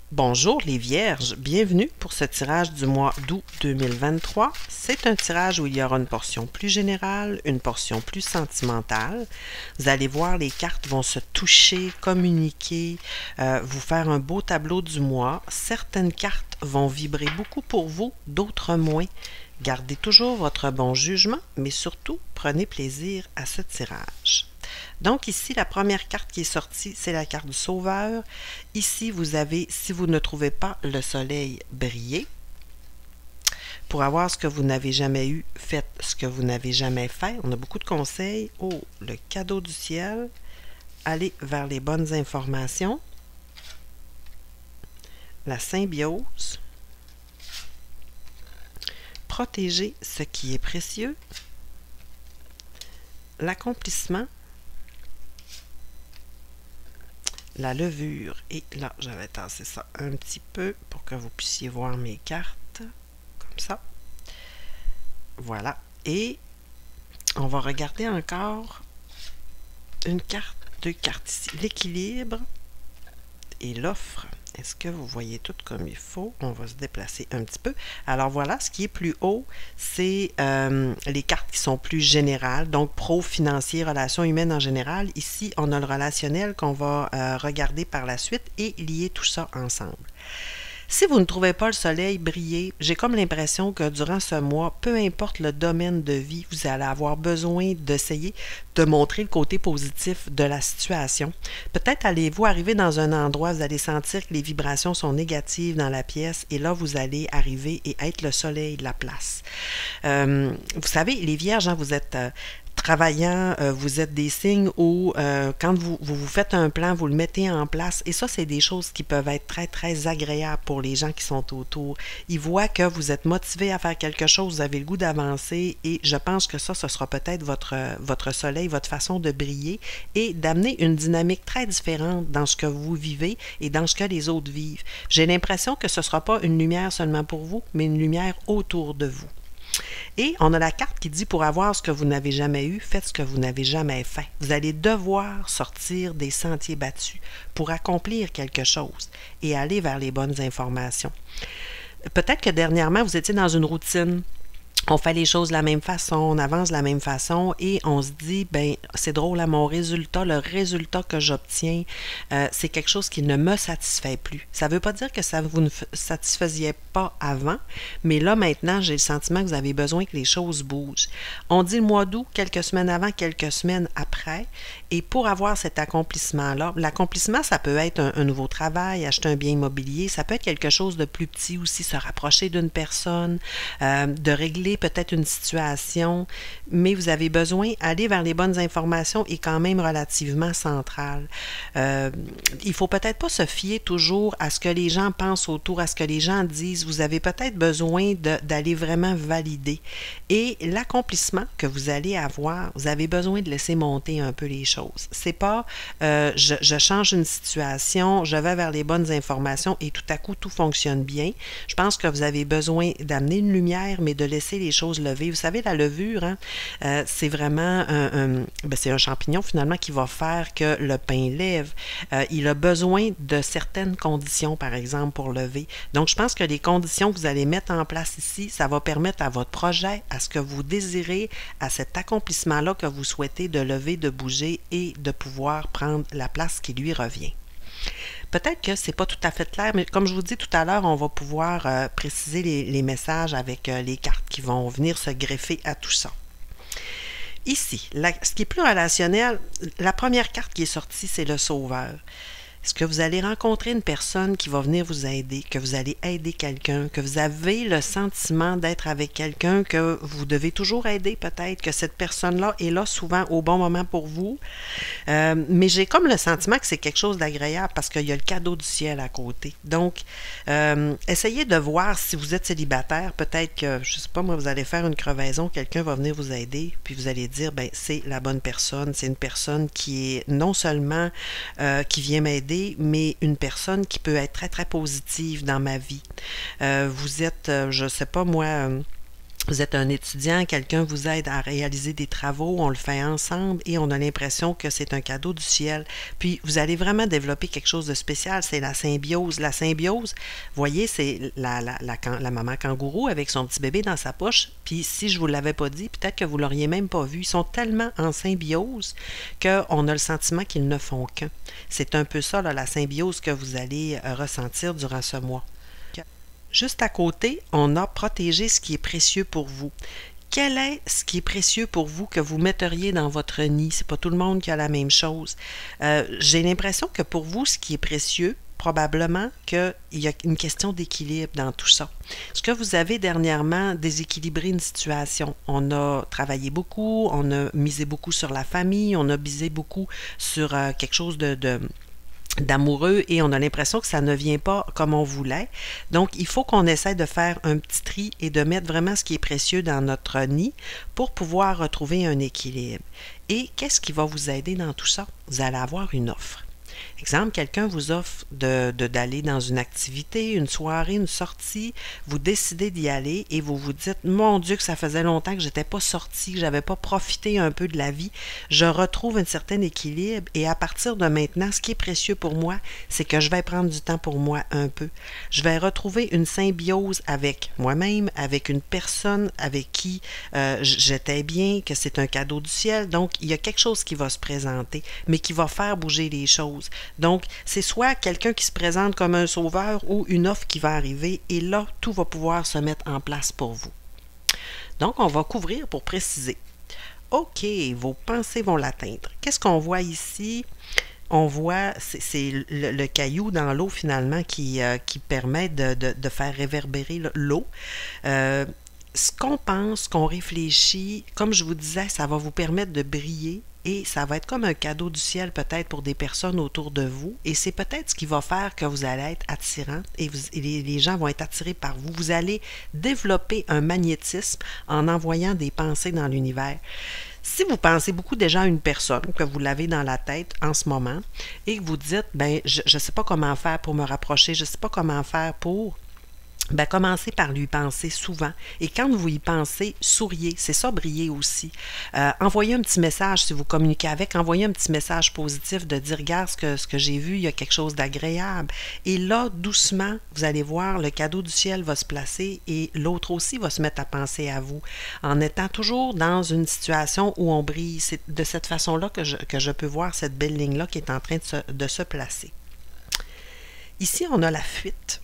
Bonjour les Vierges, bienvenue pour ce tirage du mois d'août 2023. C'est un tirage où il y aura une portion plus générale, une portion plus sentimentale. Vous allez voir, les cartes vont se toucher, communiquer, vous faire un beau tableau du mois. Certaines cartes vont vibrer beaucoup pour vous, d'autres moins. Gardez toujours votre bon jugement, mais surtout, prenez plaisir à ce tirage. Donc ici, la première carte qui est sortie, c'est la carte du Sauveur. Ici, vous avez, si vous ne trouvez pas le soleil briller, pour avoir ce que vous n'avez jamais eu, faites ce que vous n'avez jamais fait. On a beaucoup de conseils. Oh, le cadeau du ciel. Allez vers les bonnes informations. La symbiose. Protégez ce qui est précieux. L'accomplissement. La levure. Et là, j'avais tassé ça un petit peu pour que vous puissiez voir mes cartes. Comme ça. Voilà. Et on va regarder encore une carte, deux cartes ici. L'équilibre et l'offre. Est-ce que vous voyez tout comme il faut? On va se déplacer un petit peu. Alors voilà, ce qui est plus haut, c'est les cartes qui sont plus générales, donc pro, financier, relations humaines en général. Ici, on a le relationnel qu'on va regarder par la suite et lier tout ça ensemble. Si vous ne trouvez pas le soleil briller, j'ai comme l'impression que durant ce mois, peu importe le domaine de vie, vous allez avoir besoin d'essayer de montrer le côté positif de la situation. Peut-être allez-vous arriver dans un endroit, vous allez sentir que les vibrations sont négatives dans la pièce et là, vous allez arriver et être le soleil de la place. Vous savez, les vierges, hein, vous êtes travaillant, vous êtes des signes où quand vous faites un plan, vous le mettez en place et ça, c'est des choses qui peuvent être très, très agréables pour les gens qui sont autour. Ils voient que vous êtes motivé à faire quelque chose, vous avez le goût d'avancer et je pense que ça, ce sera peut-être votre soleil, votre façon de briller et d'amener une dynamique très différente dans ce que vous vivez et dans ce que les autres vivent. J'ai l'impression que ce ne sera pas une lumière seulement pour vous, mais une lumière autour de vous. Et on a la carte qui dit pour avoir ce que vous n'avez jamais eu, faites ce que vous n'avez jamais fait. Vous allez devoir sortir des sentiers battus pour accomplir quelque chose et aller vers les bonnes informations. Peut-être que dernièrement, vous étiez dans une routine. On fait les choses de la même façon, on avance de la même façon et on se dit, ben c'est drôle, à mon résultat, le résultat que j'obtiens, c'est quelque chose qui ne me satisfait plus. Ça ne veut pas dire que ça vous ne satisfaisiez pas avant, mais là maintenant, j'ai le sentiment que vous avez besoin que les choses bougent. On dit le mois d'août, quelques semaines avant, quelques semaines après, et pour avoir cet accomplissement-là, l'accomplissement, ça peut être un nouveau travail, acheter un bien immobilier, ça peut être quelque chose de plus petit aussi, se rapprocher d'une personne, de régler peut-être une situation, mais vous avez besoin d'aller vers les bonnes informations et quand même relativement centrale. Il faut peut-être pas se fier toujours à ce que les gens pensent autour, à ce que les gens disent. Vous avez peut-être besoin d'aller vraiment valider. Et l'accomplissement que vous allez avoir, vous avez besoin de laisser monter un peu les choses. C'est pas je change une situation, je vais vers les bonnes informations et tout à coup tout fonctionne bien. Je pense que vous avez besoin d'amener une lumière, mais de laisser les choses lever. Vous savez, la levure, hein, c'est vraiment c'est un champignon finalement qui va faire que le pain lève. Il a besoin de certaines conditions, par exemple, pour lever. Donc, je pense que les conditions que vous allez mettre en place ici, ça va permettre à votre projet, à ce que vous désirez, à cet accomplissement-là que vous souhaitez de lever, de bouger et de pouvoir prendre la place qui lui revient. Peut-être que ce n'est pas tout à fait clair, mais comme je vous dis tout à l'heure, on va pouvoir préciser les messages avec les cartes qui vont venir se greffer à tout ça. Ici, ce qui est plus relationnel, la première carte qui est sortie, c'est le Sauveur. Est-ce que vous allez rencontrer une personne qui va venir vous aider, que vous allez aider quelqu'un, que vous avez le sentiment d'être avec quelqu'un que vous devez toujours aider peut-être, que cette personne-là est là souvent au bon moment pour vous. Mais j'ai comme le sentiment que c'est quelque chose d'agréable parce qu'il y a le cadeau du ciel à côté. Donc, essayez de voir si vous êtes célibataire, peut-être que, je ne sais pas moi, vous allez faire une crevaison, quelqu'un va venir vous aider, puis vous allez dire, ben c'est la bonne personne, c'est une personne qui est non seulement qui vient m'aider, mais une personne qui peut être très, très positive dans ma vie. Vous êtes, je ne sais pas moi, Vous êtes un étudiant, quelqu'un vous aide à réaliser des travaux, on le fait ensemble et on a l'impression que c'est un cadeau du ciel. Puis vous allez vraiment développer quelque chose de spécial, c'est la symbiose. La symbiose, vous voyez, c'est la maman kangourou avec son petit bébé dans sa poche. Puis si je vous l'avais pas dit, peut-être que vous l'auriez même pas vu. Ils sont tellement en symbiose qu'on a le sentiment qu'ils ne font qu'un. C'est un peu ça, là, la symbiose que vous allez ressentir durant ce mois. Juste à côté, on a protégé ce qui est précieux pour vous. Quel est ce qui est précieux pour vous que vous metteriez dans votre nid? C'est pas tout le monde qui a la même chose. J'ai l'impression que pour vous, ce qui est précieux, probablement qu'il y a une question d'équilibre dans tout ça. Est-ce que vous avez dernièrement déséquilibré une situation? On a travaillé beaucoup, on a misé beaucoup sur la famille, on a misé beaucoup sur quelque chose d'amoureux et on a l'impression que ça ne vient pas comme on voulait. Donc, il faut qu'on essaie de faire un petit tri et de mettre vraiment ce qui est précieux dans notre nid pour pouvoir retrouver un équilibre. Et qu'est-ce qui va vous aider dans tout ça? Vous allez avoir une offre. Exemple, quelqu'un vous offre d'aller dans une activité, une soirée, une sortie, vous décidez d'y aller et vous vous dites « Mon Dieu, que ça faisait longtemps que je n'étais pas sortie, que je n'avais pas profité un peu de la vie. Je retrouve un certain équilibre et à partir de maintenant, ce qui est précieux pour moi, c'est que je vais prendre du temps pour moi un peu. Je vais retrouver une symbiose avec moi-même, avec une personne avec qui j'étais bien, que c'est un cadeau du ciel. Donc, il y a quelque chose qui va se présenter, mais qui va faire bouger les choses. Donc, c'est soit quelqu'un qui se présente comme un sauveur ou une offre qui va arriver et là, tout va pouvoir se mettre en place pour vous. Donc, on va couvrir pour préciser. OK, vos pensées vont l'atteindre. Qu'est-ce qu'on voit ici? On voit, c'est le caillou dans l'eau finalement qui permet de faire réverbérer l'eau. Ce qu'on pense, qu'on réfléchit, comme je vous disais, ça va vous permettre de briller et ça va être comme un cadeau du ciel peut-être pour des personnes autour de vous et c'est peut-être ce qui va faire que vous allez être attirant et les gens vont être attirés par vous. Vous allez développer un magnétisme en envoyant des pensées dans l'univers. Si vous pensez beaucoup déjà à une personne, que vous l'avez dans la tête en ce moment et que vous dites, ben je ne sais pas comment faire pour me rapprocher, je ne sais pas comment faire pour... Ben, commencez par lui penser souvent. Et quand vous y pensez, souriez. C'est ça, briller aussi. Envoyez un petit message, si vous communiquez avec, envoyez un petit message positif de dire, regarde ce que j'ai vu, il y a quelque chose d'agréable. Et là, doucement, vous allez voir, le cadeau du ciel va se placer et l'autre aussi va se mettre à penser à vous. En étant toujours dans une situation où on brille. C'est de cette façon-là que je peux voir cette belle ligne-là qui est en train de se placer. Ici, on a la fuite.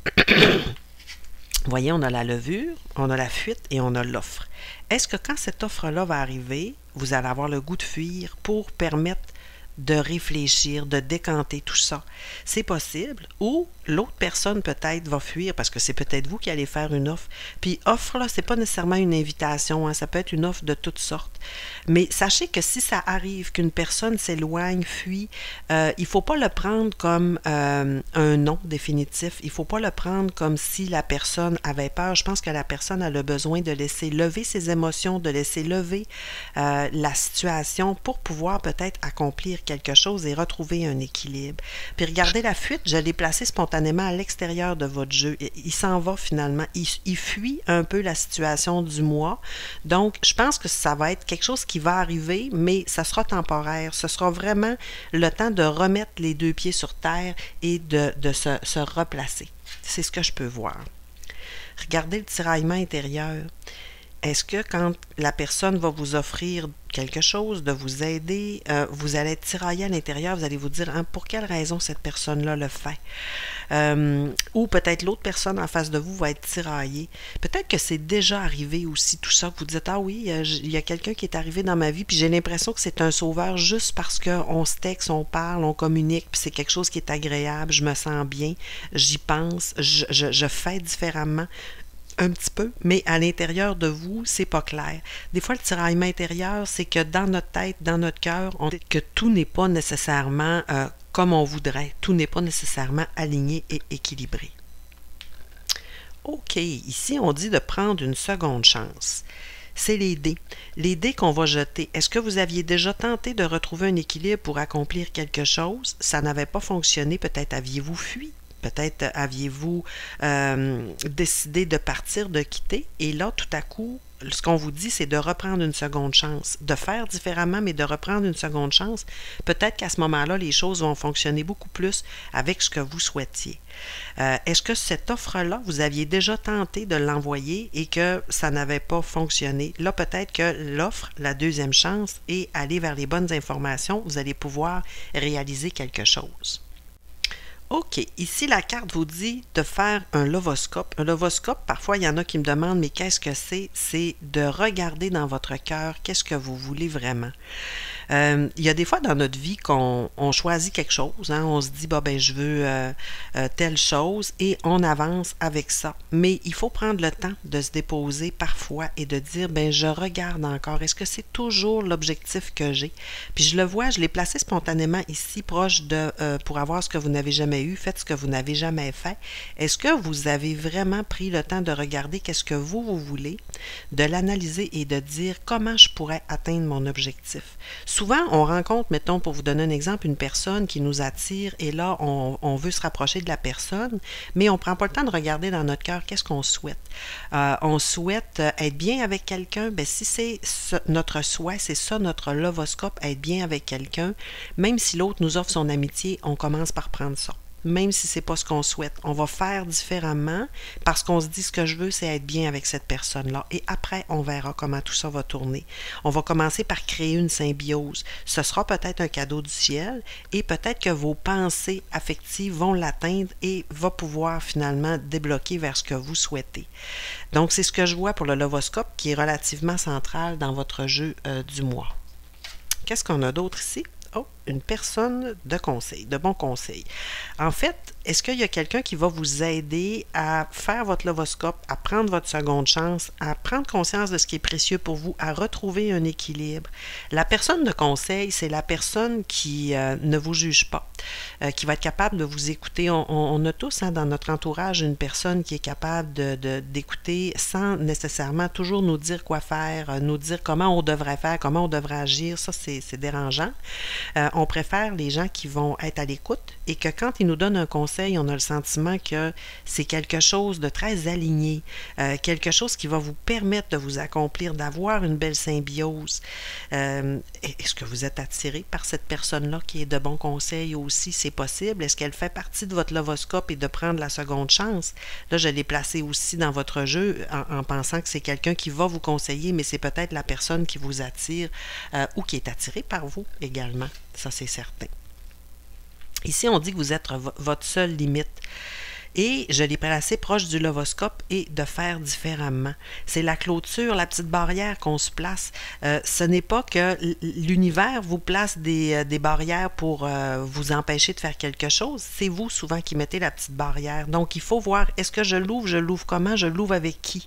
Vous voyez, on a la levure, on a la fuite et on a l'offre. Est-ce que quand cette offre-là va arriver, vous allez avoir le goût de fuir pour permettre de réfléchir, de décanter tout ça? C'est possible. Ou l'autre personne peut-être va fuir parce que c'est peut-être vous qui allez faire une offre. Puis offre, là, c'est pas nécessairement une invitation, hein, ça peut être une offre de toutes sortes. Mais sachez que si ça arrive qu'une personne s'éloigne, fuit, il faut pas le prendre comme un non définitif. Il faut pas le prendre comme si la personne avait peur. Je pense que la personne a le besoin de laisser lever ses émotions, de laisser lever la situation pour pouvoir peut-être accomplir quelque chose et retrouver un équilibre. Puis regardez la fuite, je l'ai placée spontanément à l'extérieur de votre jeu. Il s'en va finalement. Il fuit un peu la situation du mois. Donc, je pense que ça va être quelque chose qui va arriver, mais ça sera temporaire. Ce sera vraiment le temps de remettre les deux pieds sur terre et de se replacer. C'est ce que je peux voir. Regardez le tiraillement intérieur. Est-ce que quand la personne va vous offrir quelque chose, de vous aider, vous allez être tiraillé à l'intérieur, vous allez vous dire hein, pour quelle raison cette personne-là le fait? Ou peut-être l'autre personne en face de vous va être tiraillée. Peut-être que c'est déjà arrivé aussi tout ça, que vous dites ah oui, il y a quelqu'un qui est arrivé dans ma vie, puis j'ai l'impression que c'est un sauveur juste parce qu'on se texte, on parle, on communique, puis c'est quelque chose qui est agréable, je me sens bien, j'y pense, je fais différemment. Un petit peu, mais à l'intérieur de vous, c'est pas clair. Des fois, le tiraillement intérieur, c'est que dans notre tête, dans notre cœur, on dit que tout n'est pas nécessairement comme on voudrait. Tout n'est pas nécessairement aligné et équilibré. OK, ici, on dit de prendre une seconde chance. C'est les dés. Les dés qu'on va jeter. Est-ce que vous aviez déjà tenté de retrouver un équilibre pour accomplir quelque chose? Ça n'avait pas fonctionné, peut-être aviez-vous fui? Peut-être aviez-vous décidé de partir, de quitter, et là, tout à coup, ce qu'on vous dit, c'est de reprendre une seconde chance, de faire différemment, mais de reprendre une seconde chance. Peut-être qu'à ce moment-là, les choses vont fonctionner beaucoup plus avec ce que vous souhaitiez. Est-ce que cette offre-là, vous aviez déjà tenté de l'envoyer et que ça n'avait pas fonctionné? Là, peut-être que l'offre, la deuxième chance, et aller vers les bonnes informations, vous allez pouvoir réaliser quelque chose. OK, ici la carte vous dit de faire un lovoscope. Un lovoscope, parfois il y en a qui me demandent mais qu'est-ce que c'est? C'est de regarder dans votre cœur qu'est-ce que vous voulez vraiment. Il y a des fois dans notre vie qu'on choisit quelque chose, hein, on se dit bah, ben, je veux telle chose et on avance avec ça. Mais il faut prendre le temps de se déposer parfois et de dire ben, je regarde encore. Est-ce que c'est toujours l'objectif que j'ai? Puis je le vois, je l'ai placé spontanément ici, proche de pour avoir ce que vous n'avez jamais eu, faites ce que vous n'avez jamais fait. Est-ce que vous avez vraiment pris le temps de regarder qu'est-ce que vous voulez, de l'analyser et de dire comment je pourrais atteindre mon objectif? Souvent, on rencontre, mettons, pour vous donner un exemple, une personne qui nous attire et là, on veut se rapprocher de la personne, mais on ne prend pas le temps de regarder dans notre cœur qu'est-ce qu'on souhaite. On souhaite être bien avec quelqu'un, bien, si c'est notre souhait, c'est ça notre lovoscope, être bien avec quelqu'un, même si l'autre nous offre son amitié, on commence par prendre ça. Même si ce n'est pas ce qu'on souhaite. On va faire différemment parce qu'on se dit ce que je veux, c'est être bien avec cette personne-là. Et après, on verra comment tout ça va tourner. On va commencer par créer une symbiose. Ce sera peut-être un cadeau du ciel et peut-être que vos pensées affectives vont l'atteindre et va pouvoir finalement débloquer vers ce que vous souhaitez. Donc, c'est ce que je vois pour le lovoscope qui est relativement central dans votre jeu du mois. Qu'est-ce qu'on a d'autre ici? Oh, une personne de conseil, de bons conseils. En fait, est-ce qu'il y a quelqu'un qui va vous aider à faire votre lovoscope, à prendre votre seconde chance, à prendre conscience de ce qui est précieux pour vous, à retrouver un équilibre? La personne de conseil, c'est la personne qui ne vous juge pas, qui va être capable de vous écouter. On a tous hein, dans notre entourage une personne qui est capable d'écouter sans nécessairement toujours nous dire quoi faire, nous dire comment on devrait faire, comment on devrait agir. Ça, c'est dérangeant. On préfère les gens qui vont être à l'écoute et que quand ils nous donnent un conseil, on a le sentiment que c'est quelque chose de très aligné, quelque chose qui va vous permettre de vous accomplir, d'avoir une belle symbiose. Est-ce que vous êtes attiré par cette personne-là qui est de bons conseils aussi? C'est possible. Est-ce qu'elle fait partie de votre lovoscope et de prendre la seconde chance? Là, je l'ai placé aussi dans votre jeu en pensant que c'est quelqu'un qui va vous conseiller, mais c'est peut-être la personne qui vous attire ou qui est attirée par vous également. Ça, c'est certain. Ici, on dit que vous êtes votre seule limite. Et je l'ai placé proche du lovoscope et de faire différemment. C'est la clôture, la petite barrière qu'on se place. Ce n'est pas que l'univers vous place des barrières pour vous empêcher de faire quelque chose. C'est vous souvent qui mettez la petite barrière. Donc, il faut voir, est-ce que je l'ouvre comment, je l'ouvre avec qui?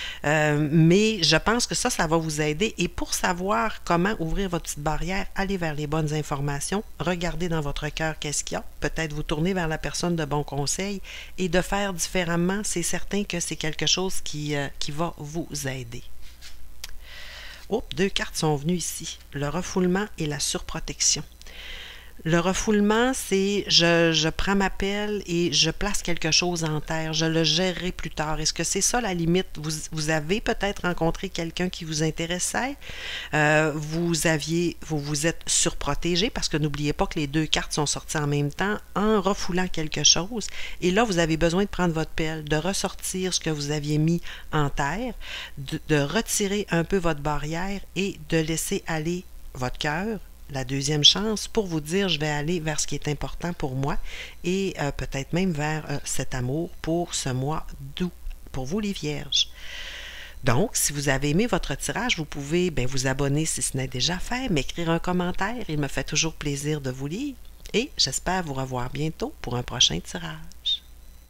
Mais je pense que ça va vous aider. Et pour savoir comment ouvrir votre petite barrière, allez vers les bonnes informations, regardez dans votre cœur qu'est-ce qu'il y a, peut-être vous tournez vers la personne de bons conseils et de faire différemment, c'est certain que c'est quelque chose qui va vous aider. Oh, deux cartes sont venues ici, le refoulement et la surprotection. Le refoulement, c'est je prends ma pelle et je place quelque chose en terre. Je le gérerai plus tard. Est-ce que c'est ça la limite? Vous avez peut-être rencontré quelqu'un qui vous intéressait. Vous vous êtes surprotégé parce que n'oubliez pas que les deux cartes sont sorties en même temps en refoulant quelque chose. Et là, vous avez besoin de prendre votre pelle, de ressortir ce que vous aviez mis en terre, de retirer un peu votre barrière et de laisser aller votre cœur, la deuxième chance pour vous dire je vais aller vers ce qui est important pour moi et peut-être même vers cet amour pour ce mois d'août, pour vous les vierges. Donc, si vous avez aimé votre tirage, vous pouvez vous abonner si ce n'est déjà fait, m'écrire un commentaire, il me fait toujours plaisir de vous lire et j'espère vous revoir bientôt pour un prochain tirage.